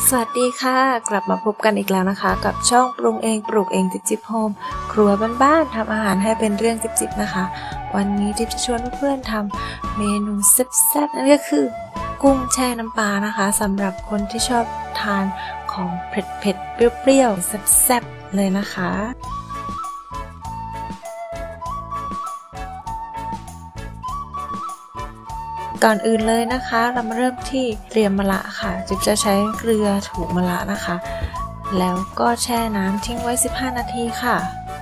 สวัสดีค่ะกลับมาพบกันอีกแล้วนะคะกับช่องปรุงเองปลูกเองจิ๊บโฮมครัวบ้านๆทำอาหารให้เป็นเรื่องจิ๊บนะคะวันนี้จิ๊บจะชวนเพื่อนๆทำเมนูแซ่บๆนั่นก็คือกุ้งแช่น้ำปลานะคะสำหรับคนที่ชอบทานของเผ็ดๆเปรี้ยวๆแซ่บๆเลยนะคะก่อนอื่นเลยนะคะเรามาเริ่มที่เตรียมมะระค่ะจิ๊บจะใช้เกลือถูมะระนะคะแล้วก็แช่น้ำทิ้งไว้15นาทีค่ะ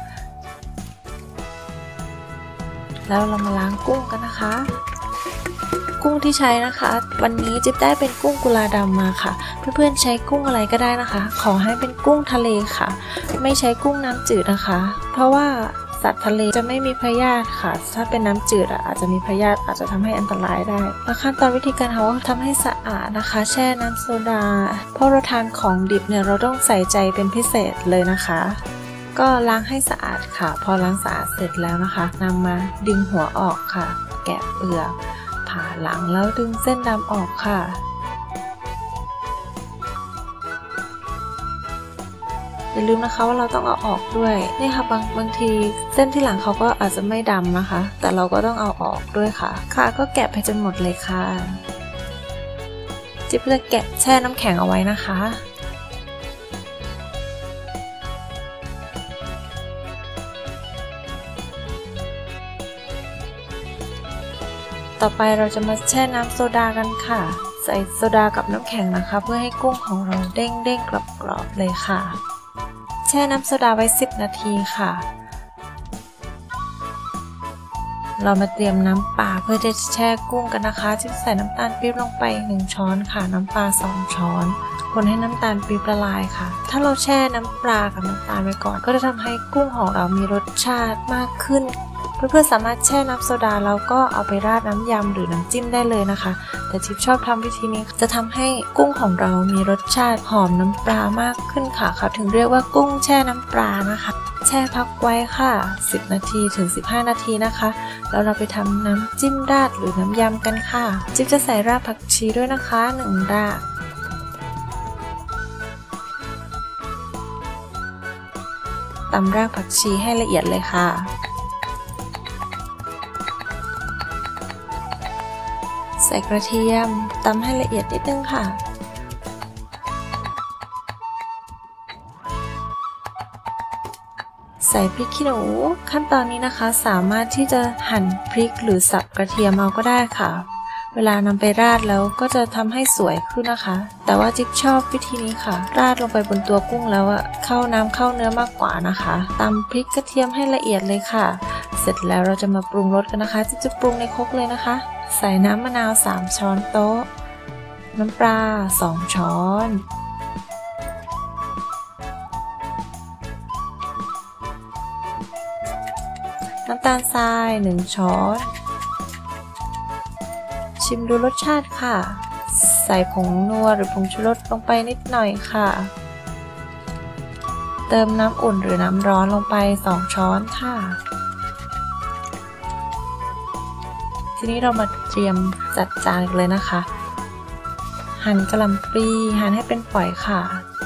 แล้วเรามาล้างกุ้งกันนะคะกุ้งที่ใช้นะคะวันนี้จิ๊บได้เป็นกุ้งกุลาดำมาค่ะเพื่อนๆใช้กุ้งอะไรก็ได้นะคะขอให้เป็นกุ้งทะเลค่ะไม่ใช้กุ้งน้ำจืดนะคะเพราะว่าสัตว์ทะเลจะไม่มีพยาธิค่ะถ้าเป็นน้ำจืดอาจจะมีพยาธิอาจจะทำให้อันตรายได้และขั้นตอนวิธีการเขาทำให้สะอาดนะคะแช่น้ำโซดาเพราะเราทานของดิบเนี่ยเราต้องใส่ใจเป็นพิเศษเลยนะคะก็ล้างให้สะอาดค่ะพอล้างสะอาดเสร็จแล้วนะคะนำมาดึงหัวออกค่ะแกะเปลือกผ่าหลังแล้วดึงเส้นดำออกค่ะอย่าลืมนะคะว่าเราต้องเอาออกด้วยนี่ค่ะบางทีเส้นที่หลังเขาก็อาจจะไม่ดำนะคะแต่เราก็ต้องเอาออกด้วยค่ะก็แกะไปจนหมดเลยค่ะจิ๊บจะแกะแช่น้ำแข็งเอาไว้นะคะต่อไปเราจะมาแช่น้ำโซดากันค่ะใส่โซดากับน้ำแข็งนะคะเพื่อให้กุ้งของเราเด้งกรอบๆเลยค่ะแช่น้ำโซดาไว้10นาทีค่ะเรามาเตรียมน้ำปลาเพื่อจะแช่กุ้งกันนะคะจะใส่น้ำตาลปี๊บลงไป1ช้อนค่ะน้ำปลา2ช้อนคนให้น้ำตาลปี๊บละลายค่ะถ้าเราแช่น้ำปลากับน้ำตาลไว้ก่อนก็จะทำให้กุ้งของเรามีรสชาติมากขึ้นเพื่อนๆสามารถแช่น้ำโซดาแล้วก็เอาไปราดน้ำยำหรือน้ำจิ้มได้เลยนะคะแต่จิ๊บชอบทำวิธีนี้จะทำให้กุ้งของเรามีรสชาติหอมน้ำปลามากขึ้นค่ะเขาถึงเรียกว่ากุ้งแช่น้ำปลานะคะแช่พักไว้ค่ะ10นาทีถึง15นาทีนะคะแล้วเราไปทำน้ำจิ้มราดหรือน้ำยำกันค่ะจิ๊บจะใส่รากผักชีด้วยนะคะ1รากตำรากผักชีให้ละเอียดเลยค่ะใส่กระเทียมตำให้ละเอียดนิดนึงค่ะใส่พริกขี้หนูขั้นตอนนี้นะคะสามารถที่จะหั่นพริกหรือสับกระเทียมเอาก็ได้ค่ะเวลานำไปราดแล้วก็จะทำให้สวยขึ้นนะคะแต่ว่าจิ๊บชอบวิธีนี้ค่ะราดลงไปบนตัวกุ้งแล้วเข้าน้ำเข้าเนื้อมากกว่านะคะตำพริกกระเทียมให้ละเอียดเลยค่ะเสร็จแล้วเราจะมาปรุงรสกันนะคะจิ๊บจะปรุงในครกเลยนะคะใส่น้ำมะนาว3ช้อนโต๊ะน้ำปลา2ช้อนน้ำตาลทราย1ช้อนชิมดูรสชาติค่ะใส่ผงนัวหรือผงชูรสลงไปนิดหน่อยค่ะเติมน้ำอุ่นหรือน้ำร้อนลงไป2ช้อนค่ะทีนี้เรามาเตรียมจัดจานเลยนะคะหั่นกะหล่ำปลีหั่นให้เป็นฝอยค่ะ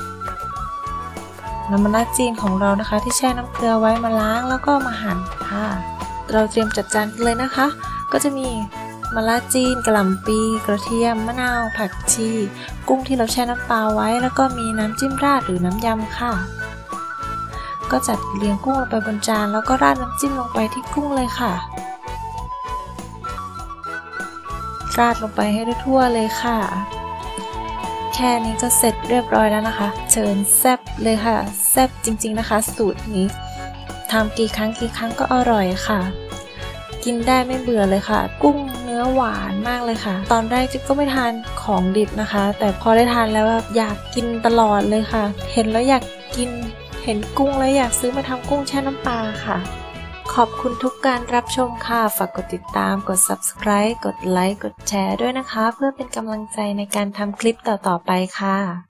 นำมะระจีนของเรานะคะที่แช่น้ำเกลือไว้มาล้างแล้วก็มาหั่นค่ะเราเตรียมจัดจานเลยนะคะก็จะมีมะระจีนกะหล่ำปลีกระเทียมมะนาวผักชีกุ้งที่เราแช่น้ำปลาไว้แล้วก็มีน้ำจิ้มราดหรือน้ำยำค่ะก็จัดเรียงกุ้งลงไปบนจานแล้วก็ราดน้ำจิ้มลงไปที่กุ้งเลยค่ะราดลงไปให้ทั่วเลยค่ะแค่นี้ก็เสร็จเรียบร้อยแล้วนะคะเชิญแซ่บเลยค่ะแซ่บจริงๆนะคะสูตรนี้ทำกี่ครั้งก็อร่อยค่ะกินได้ไม่เบื่อเลยค่ะกุ้งเนื้อหวานมากเลยค่ะตอนแรกจิ๊บก็ไม่ทานของดิบนะคะแต่พอได้ทานแล้วอยากกินตลอดเลยค่ะเห็นแล้วอยากกินเห็นกุ้งแล้วอยากซื้อมาทำกุ้งแช่น้ำปลาค่ะขอบคุณทุกการรับชมค่ะฝากกดติดตามกด Subscribe กดไลค์กดแชร์ด้วยนะคะเพื่อเป็นกำลังใจในการทำคลิปต่อๆไปค่ะ